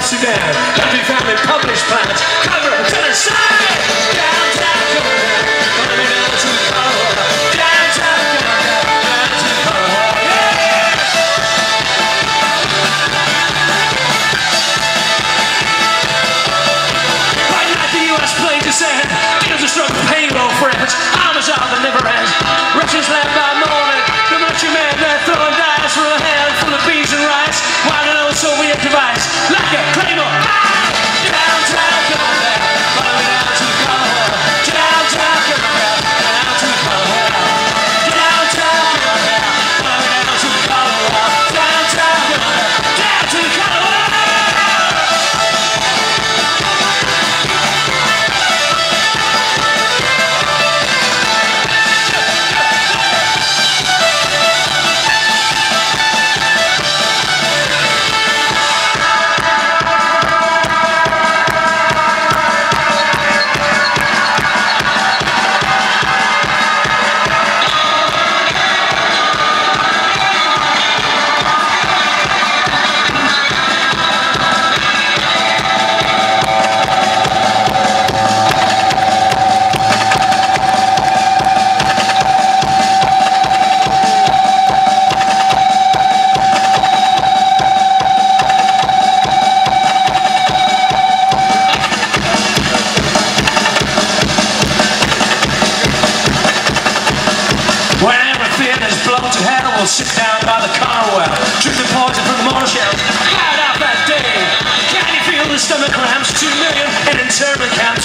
Sudan. Country family published plans. Cover Tennessee. Downtown Cholera. Gonna be down to Cholera. Downtown Cholera. Down to Cholera. Yeah! By night the U.S. planes descend. Deals are struck with payroll friends. Armies are the never end. Russians land by morning. The military men, they're throwing dice for a handful of beans and rice. While an old Soviet device, like a claymore. Downtown Cholera, follow me down to Cholera. Downtown Cholera, down to Cholera. Downtown Cholera, follow me down to Cholera. Downtown Cholera, down to Cholera. When everything is blown to hell, we'll sit down by the car well, drink the poison from the mortar shell, hide out that day. Can you feel the stomach cramps? 2 million in internment camps.